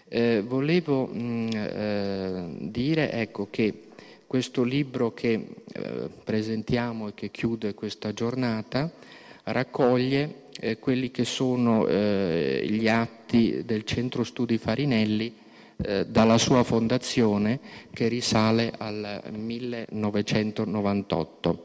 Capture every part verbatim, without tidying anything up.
Eh, volevo mh, eh, dire ecco, che questo libro che eh, presentiamo e che chiude questa giornata raccoglie eh, quelli che sono eh, gli atti del Centro Studi Farinelli eh, dalla sua fondazione, che risale al millenovecentonovantotto.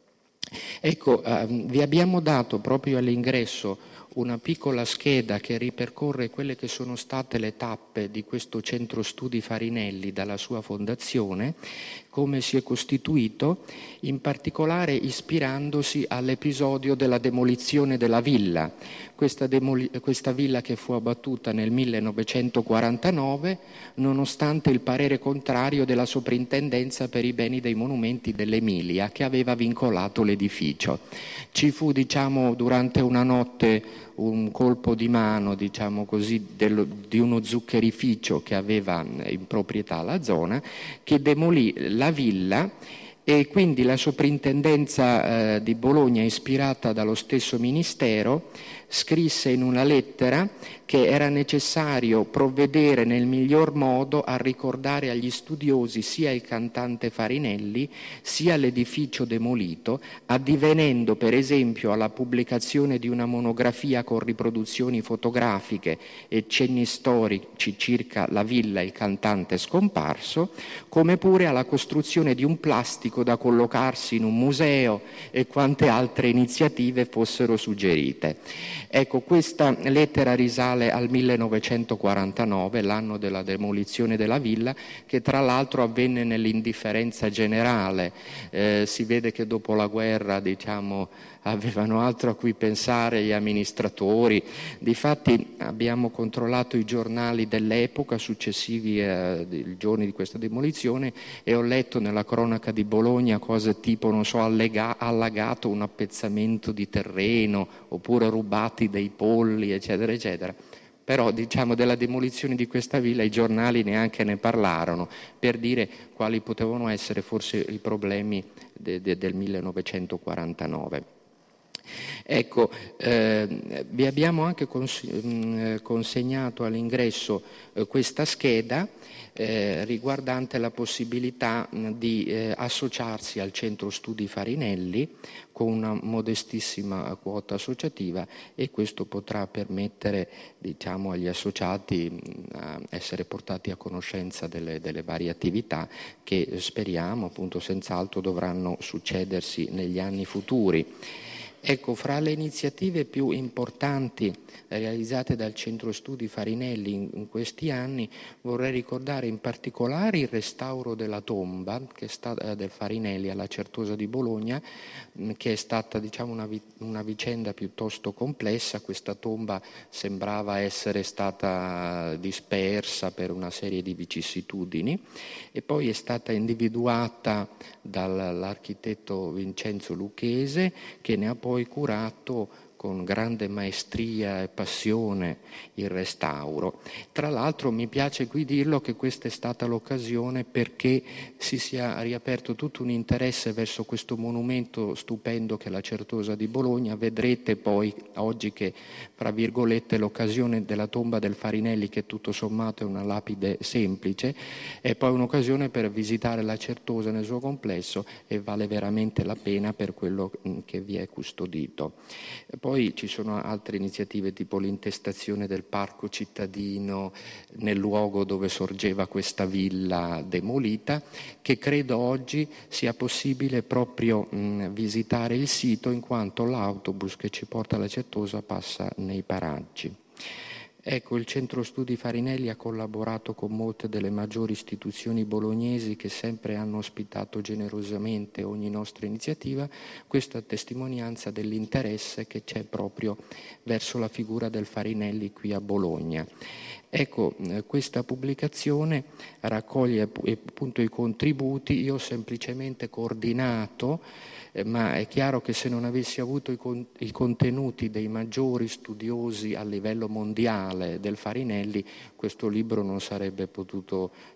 Ecco, eh, vi abbiamo dato proprio all'ingresso una piccola scheda che ripercorre quelle che sono state le tappe di questo Centro Studi Farinelli dalla sua fondazione, come si è costituito, in particolare ispirandosi all'episodio della demolizione della villa. Questa, demoli- questa villa che fu abbattuta nel millenovecentoquarantanove, nonostante il parere contrario della Soprintendenza per i beni dei monumenti dell'Emilia, che aveva vincolato l'edificio. Ci fu, diciamo, durante una notte un colpo di mano, diciamo così, dello, di uno zuccherificio che aveva in proprietà la zona, che demolì la villa, e quindi la Soprintendenza eh, di Bologna, ispirata dallo stesso Ministero, scrisse in una lettera che era necessario provvedere nel miglior modo a ricordare agli studiosi sia il cantante Farinelli sia l'edificio demolito, addivenendo per esempio alla pubblicazione di una monografia con riproduzioni fotografiche e cenni storici circa la villa e il cantante scomparso, come pure alla costruzione di un plastico da collocarsi in un museo e quante altre iniziative fossero suggerite. Ecco, questa lettera risale al millenovecentoquarantanove, l'anno della demolizione della villa, che tra l'altro avvenne nell'indifferenza generale. Eh, si vede che dopo la guerra, diciamo, avevano altro a cui pensare gli amministratori. Difatti abbiamo controllato i giornali dell'epoca successivi ai giorni di questa demolizione e ho letto nella cronaca di Bologna cose tipo, non so, allega- allagato un appezzamento di terreno, oppure rubati dei polli, eccetera, eccetera. Però, diciamo, della demolizione di questa villa i giornali neanche ne parlarono, per dire quali potevano essere forse i problemi de- de- del millenovecentoquarantanove. Ecco, eh, vi abbiamo anche cons- mh, consegnato all'ingresso eh, questa scheda eh, riguardante la possibilità mh, di eh, associarsi al Centro Studi Farinelli con una modestissima quota associativa, e questo potrà permettere, diciamo, agli associati mh, a essere portati a conoscenza delle, delle varie attività che speriamo, appunto, senz'altro dovranno succedersi negli anni futuri. Ecco, fra le iniziative più importanti realizzate dal Centro Studi Farinelli in, in questi anni vorrei ricordare in particolare il restauro della tomba che è stata, del Farinelli alla Certosa di Bologna, che è stata, diciamo, una, una vicenda piuttosto complessa. Questa tomba sembrava essere stata dispersa per una serie di vicissitudini e poi è stata individuata dall'architetto Vincenzo Lucchese, che ne ha poi curato con grande maestria e passione il restauro. Tra l'altro mi piace qui dirlo che questa è stata l'occasione perché si sia riaperto tutto un interesse verso questo monumento stupendo che è la Certosa di Bologna. Vedrete poi oggi che, fra virgolette, l'occasione della tomba del Farinelli, che tutto sommato è una lapide semplice, è poi un'occasione per visitare la Certosa nel suo complesso, e vale veramente la pena per quello che vi è custodito. Poi ci sono altre iniziative tipo l'intestazione del parco cittadino nel luogo dove sorgeva questa villa demolita, che credo oggi sia possibile proprio mh, visitare il sito, in quanto l'autobus che ci porta alla Certosa passa nei paraggi. Ecco, il Centro Studi Farinelli ha collaborato con molte delle maggiori istituzioni bolognesi che sempre hanno ospitato generosamente ogni nostra iniziativa. Questa è testimonianza dell'interesse che c'è proprio verso la figura del Farinelli qui a Bologna. Ecco, questa pubblicazione raccoglie appunto i contributi. Io ho semplicemente coordinato, eh, ma è chiaro che se non avessi avuto i, con- i contenuti dei maggiori studiosi a livello mondiale del Farinelli, questo libro non sarebbe potuto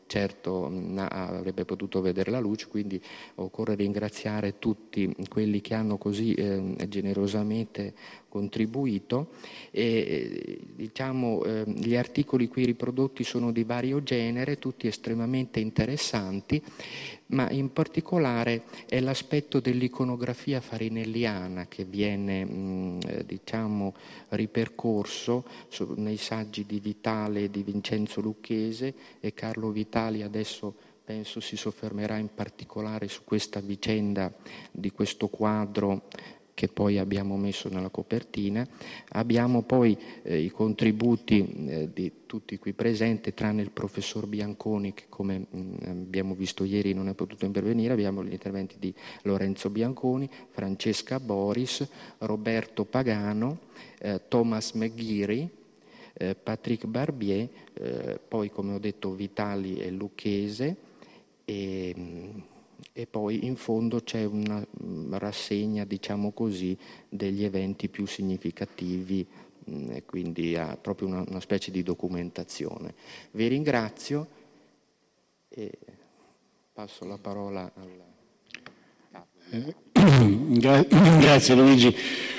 certo avrebbe potuto vedere la luce, quindi occorre ringraziare tutti quelli che hanno così eh, generosamente contribuito. E, diciamo, eh, gli articoli qui riprodotti sono di vario genere, tutti estremamente interessanti, ma in particolare è l'aspetto dell'iconografia farinelliana che viene mh, diciamo ripercorso su, nei saggi di Vitale e di Vincenzo Lucchese, e Carlo Vitali adesso penso si soffermerà in particolare su questa vicenda di questo quadro che poi abbiamo messo nella copertina. Abbiamo poi eh, i contributi eh, di tutti qui presenti, tranne il professor Bianconi che, come mh, abbiamo visto ieri, non è potuto intervenire. Abbiamo gli interventi di Lorenzo Bianconi, Francesca Boris, Roberto Pagano, eh, Thomas McGeary, eh, Patrick Barbier, eh, poi come ho detto Vitali e Lucchese, e mh, e poi in fondo c'è una rassegna, diciamo così, degli eventi più significativi, e quindi ha proprio una, una specie di documentazione. Vi ringrazio e passo la parola al... Gra- Grazie Luigi.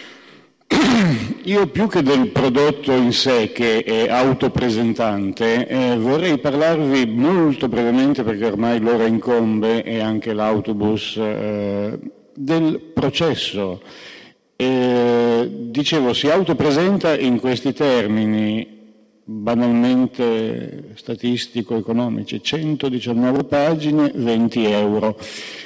Io più che del prodotto in sé, che è autopresentante, eh, vorrei parlarvi molto brevemente, perché ormai l'ora incombe e anche l'autobus, eh, del processo. Eh, dicevo, si autopresenta in questi termini banalmente statistico-economici: centodiciannove pagine, venti euro.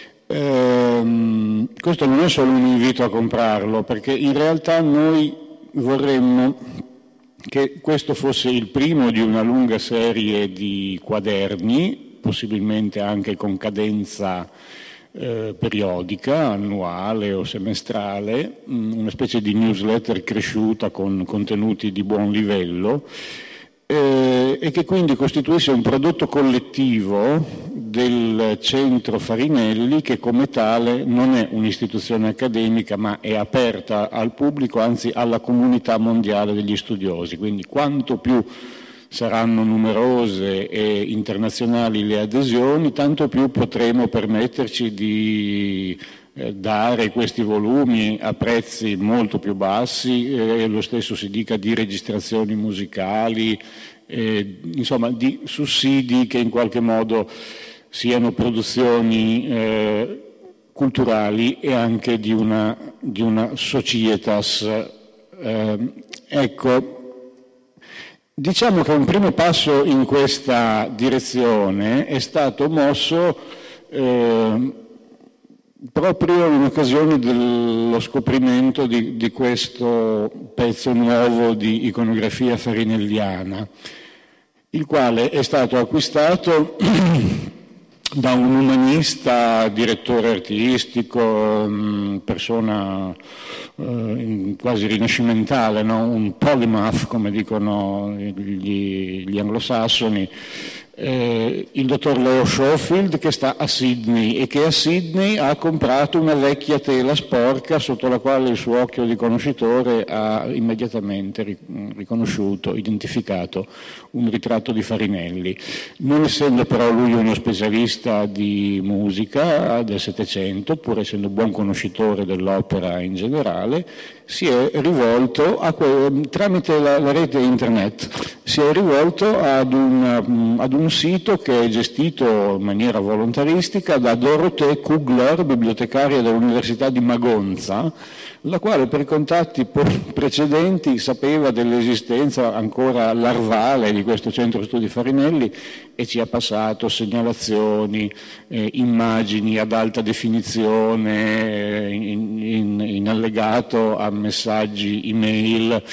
Eh, questo non è solo un invito a comprarlo, perché in realtà noi vorremmo che questo fosse il primo di una lunga serie di quaderni, possibilmente anche con cadenza eh, periodica, annuale o semestrale, una specie di newsletter cresciuta con contenuti di buon livello, eh, e che quindi costituisse un prodotto collettivo del Centro Farinelli, che come tale non è un'istituzione accademica ma è aperta al pubblico, anzi alla comunità mondiale degli studiosi. Quindi quanto più saranno numerose e internazionali le adesioni, tanto più potremo permetterci di eh, dare questi volumi a prezzi molto più bassi, e eh, lo stesso si dica di registrazioni musicali, eh, insomma di sussidi che in qualche modo siano produzioni eh, culturali e anche di una, di una societas. Eh, ecco, diciamo che un primo passo in questa direzione è stato mosso eh, proprio in occasione dello scoprimento di, di questo pezzo nuovo di iconografia farinelliana, il quale è stato acquistato da un umanista, direttore artistico, persona eh, quasi rinascimentale, no? Un polymath, come dicono gli, gli anglosassoni, eh, il dottor Leo Schofield, che sta a Sydney e che a Sydney ha comprato una vecchia tela sporca sotto la quale il suo occhio di conoscitore ha immediatamente riconosciuto, identificato un ritratto di Farinelli. Non essendo però lui uno specialista di musica del Settecento, pur essendo buon conoscitore dell'opera in generale, si è rivolto a que- tramite la, la rete internet, si è rivolto ad un, ad un sito che è gestito in maniera volontaristica da Dorothee Kugler, bibliotecaria dell'Università di Magonza, la quale per contatti precedenti sapeva dell'esistenza ancora larvale di questo centro studi Farinelli e ci ha passato segnalazioni, eh, immagini ad alta definizione, eh, in, in, in allegato a messaggi email.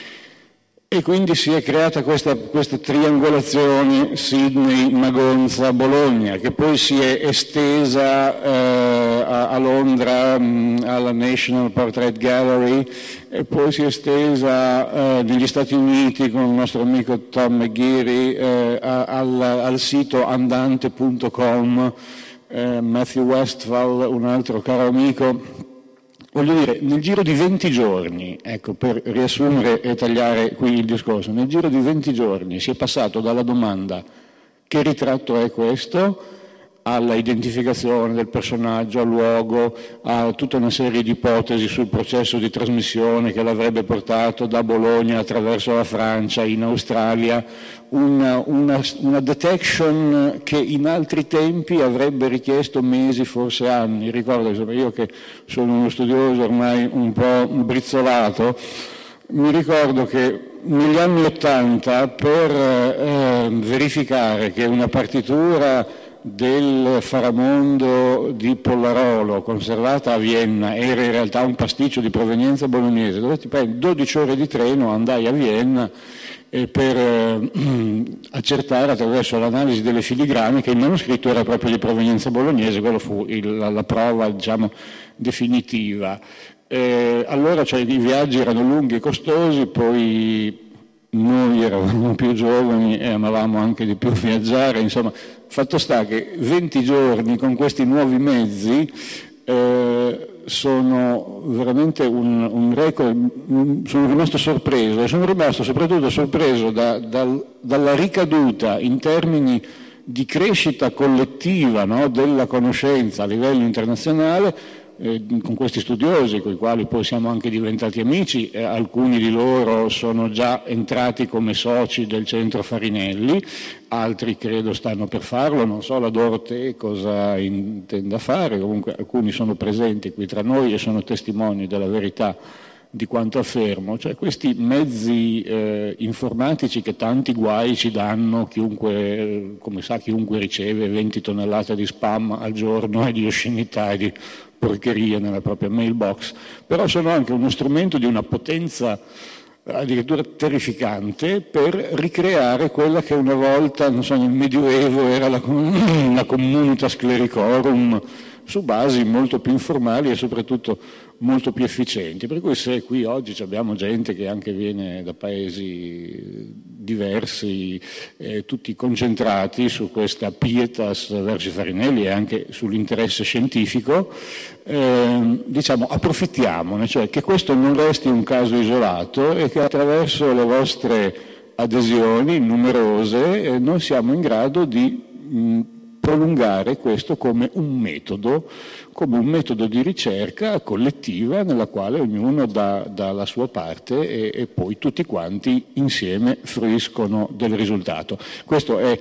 E quindi si è creata questa, questa triangolazione Sydney, Magonza, Bologna, che poi si è estesa eh, a, a Londra mh, alla National Portrait Gallery, e poi si è estesa eh, negli Stati Uniti con il nostro amico Tom McGeary eh, a, al, al sito andante punto com, eh, Matthew Westphal, un altro caro amico. Voglio dire, nel giro di venti giorni, ecco, per riassumere e tagliare qui il discorso, nel giro di venti giorni si è passato dalla domanda Che ritratto è questo? Alla identificazione del personaggio, al luogo, a tutta una serie di ipotesi sul processo di trasmissione che l'avrebbe portato da Bologna attraverso la Francia, in Australia, una, una, una detection che in altri tempi avrebbe richiesto mesi, forse anni. Ricordo, insomma, io che sono uno studioso ormai un po' brizzolato, mi ricordo che negli anni Ottanta per eh, verificare che una partitura del Faramondo di Pollarolo conservata a Vienna era in realtà un pasticcio di provenienza bolognese, dovetti prendere dodici ore di treno, andai a Vienna eh, per eh, accertare attraverso l'analisi delle filigrane che il manoscritto era proprio di provenienza bolognese. Quello fu il, la, la prova, diciamo, definitiva. Eh, allora, cioè, i viaggi erano lunghi e costosi, poi noi eravamo più giovani e amavamo anche di più viaggiare, insomma, fatto sta che venti giorni con questi nuovi mezzi eh, sono veramente un, un record. Sono rimasto sorpreso e sono rimasto soprattutto sorpreso da, da, dalla ricaduta in termini di crescita collettiva, no, della conoscenza a livello internazionale, Eh, con questi studiosi, con i quali poi siamo anche diventati amici. Eh, alcuni di loro sono già entrati come soci del centro Farinelli, altri credo stanno per farlo, non so la Dorothée cosa intenda fare, comunque alcuni sono presenti qui tra noi e sono testimoni della verità di quanto affermo. Cioè, questi mezzi eh, informatici che tanti guai ci danno, chiunque, eh, come sa chiunque riceve venti tonnellate di spam al giorno e di oscenità e di porcherie nella propria mailbox, però sono anche uno strumento di una potenza addirittura terrificante per ricreare quella che una volta, non so, nel Medioevo era la, la communitas clericorum, su basi molto più informali e soprattutto molto più efficienti. Per cui se qui oggi abbiamo gente che anche viene da paesi diversi, eh, tutti concentrati su questa pietas verso Farinelli e anche sull'interesse scientifico, eh, diciamo approfittiamone, cioè che questo non resti un caso isolato e che attraverso le vostre adesioni numerose eh, noi siamo in grado di mh, prolungare questo come un metodo, come un metodo di ricerca collettiva nella quale ognuno dà, dà la sua parte e, e poi tutti quanti insieme fruiscono del risultato. Questo è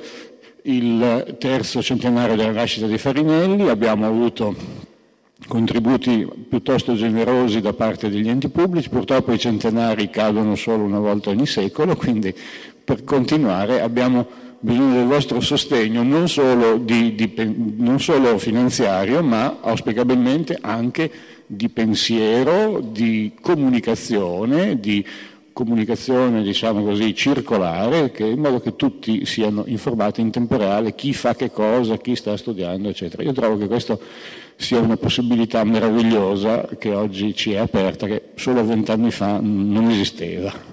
il terzo centenario della nascita di Farinelli, abbiamo avuto contributi piuttosto generosi da parte degli enti pubblici, purtroppo i centenari cadono solo una volta ogni secolo, quindi per continuare abbiamo bisogno del vostro sostegno non solo, di, di, non solo finanziario, ma auspicabilmente anche di pensiero, di comunicazione, di comunicazione, diciamo così, circolare, che, in modo che tutti siano informati in tempo reale, chi fa che cosa, chi sta studiando, eccetera. Io trovo che questo sia una possibilità meravigliosa che oggi ci è aperta, che solo vent'anni fa non esisteva.